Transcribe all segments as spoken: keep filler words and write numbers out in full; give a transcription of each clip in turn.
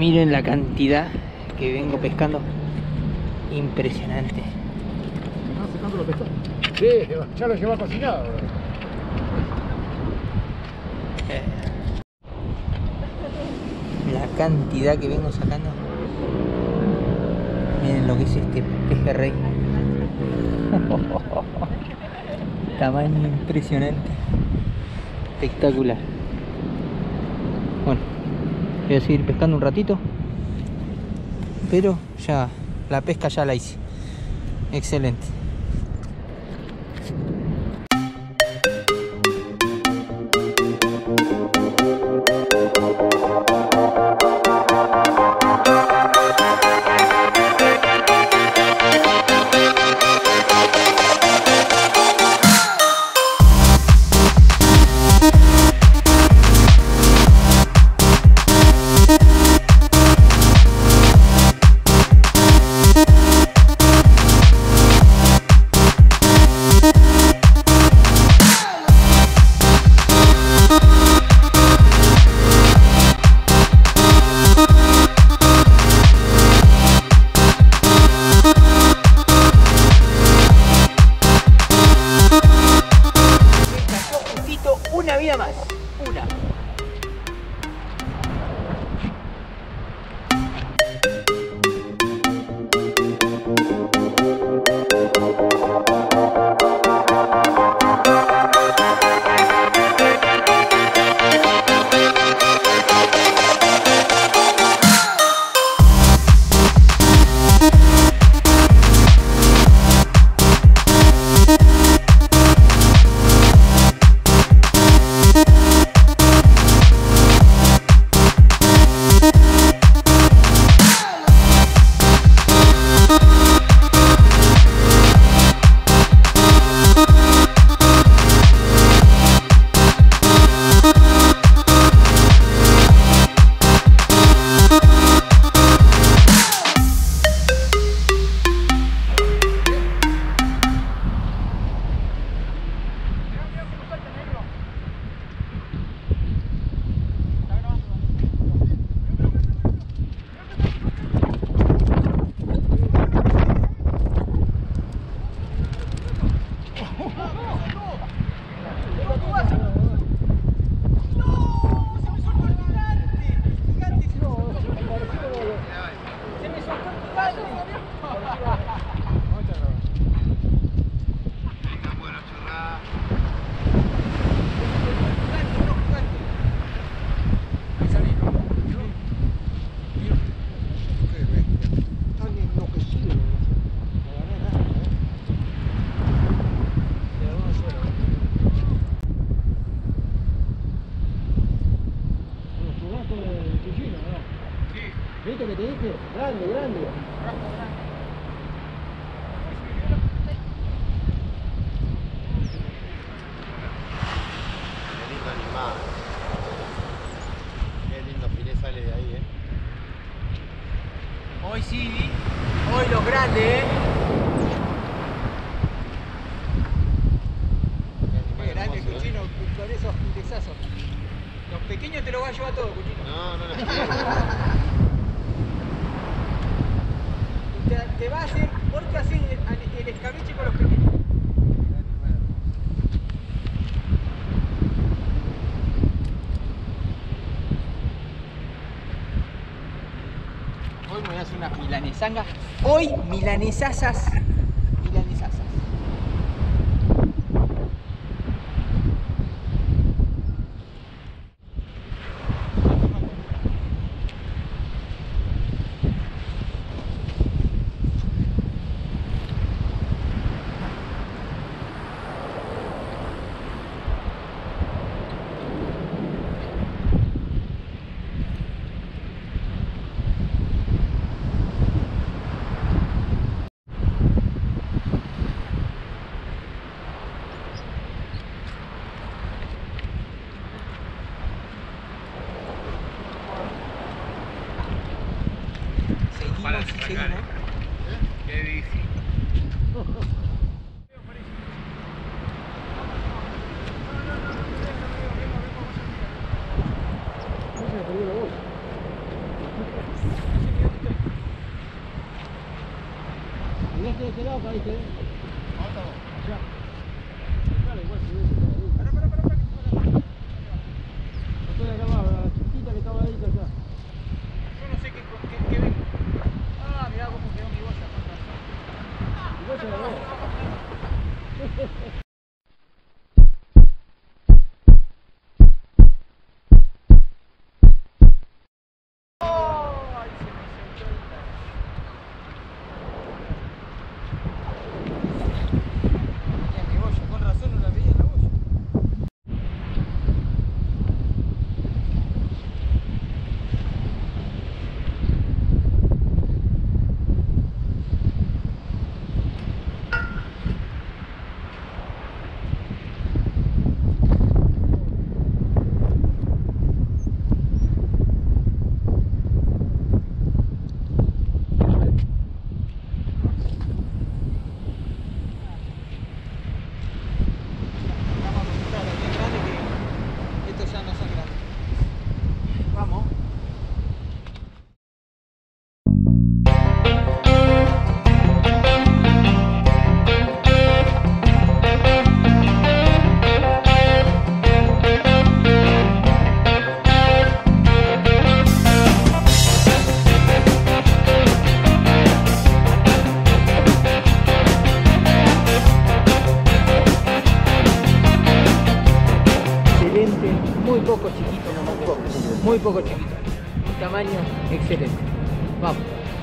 Miren la cantidad que vengo pescando. Impresionante. ¿Estás secando los pescados? Sí, ya lo lleva cocinado. Eh, la cantidad que vengo sacando. Miren lo que es este pejerrey. Tamaño impresionante. Espectacular. Bueno, voy a seguir pescando un ratito. Pero ya, la pesca ya la hice. Excelente. Una vida más, una. ¿Viste que te dije? Grande, grande. Qué lindo animal. Qué lindo filé sale de ahí, eh. Hoy sí, hoy los grandes, eh. Qué grande el cochino con esos putezazos. Los pequeños te los va a llevar todo, cochino. No, no, no. Te, te va a hacer, ¿por qué haces el, el escabeche con los pequeños? Hoy me voy a hacer unas milanesanga. Hoy milanesasas. Milanesasas. Para sacar, ¿eh? Qué difícil. de este lado caíste. Allá. Claro, igual si ves. Pará, pará, pará, pará. Estoy acá abajo, la chiquita que estaba ahí allá. Yo no sé qué, qué, qué ven. Ah, mirá cómo quedó mi boya. Igual se la veo. Con razón no la veía en la boya. Vamos. Excelente, muy poco chiquito, muy poco, muy poco chiquito. Un tamaño excelente. Vamos.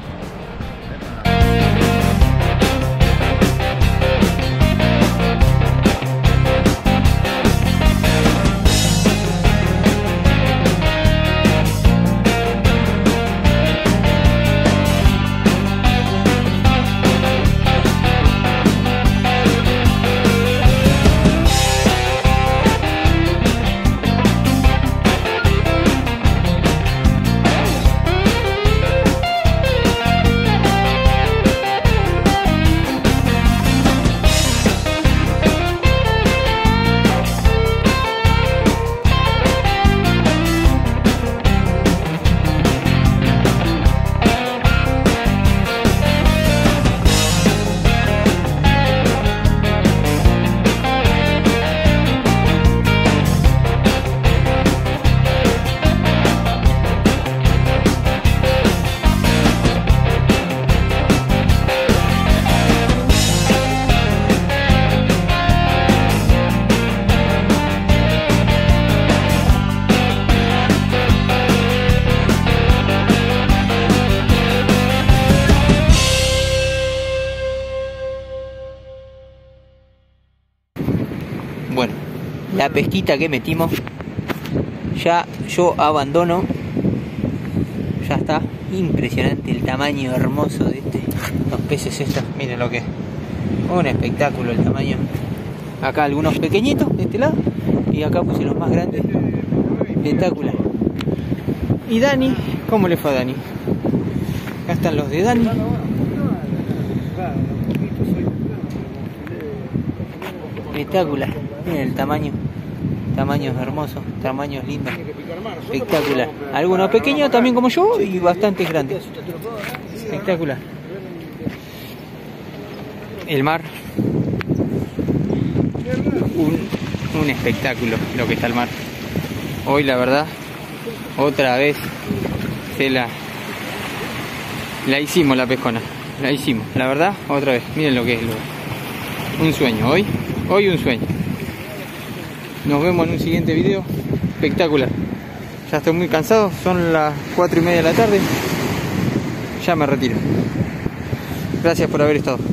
Bueno, la pesquita que metimos, ya yo abandono. Ya está, impresionante el tamaño hermoso de este, los peces estos, miren lo que es, un espectáculo el tamaño. Acá algunos pequeñitos de este lado y acá puse los más grandes, espectacular. Y Dani, ¿cómo le fue a Dani? Acá están los de Dani. Espectacular, miren el tamaño, tamaños hermosos, tamaños lindos, espectacular. Algunos pequeños también como yo y bastantes grandes, espectacular. El mar, un, un espectáculo lo que está el mar. Hoy la verdad, otra vez se la, la hicimos la pescona, la hicimos, la verdad, otra vez. Miren lo que es lo, un sueño hoy. Hoy un sueño. Nos vemos en un siguiente video. Espectacular. Ya estoy muy cansado. Son las cuatro y media de la tarde. Ya me retiro. Gracias por haber estado.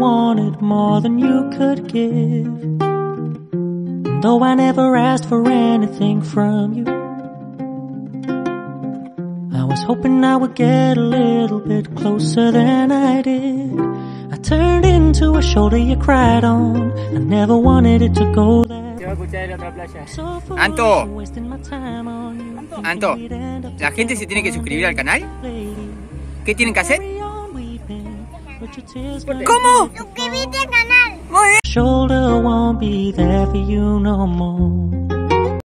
wanted more than you could give. And though I never asked for anything from you, I was hoping I would get a little bit closer than I did. I turned into a shoulder you cried on. I never wanted it to go there. Anto, Anto, ¿la gente se tiene que suscribir al canal? ¿Qué tienen que hacer? ¿Cómo? Suscríbete al canal. Muy bien. Shoulder won't be there for you no more.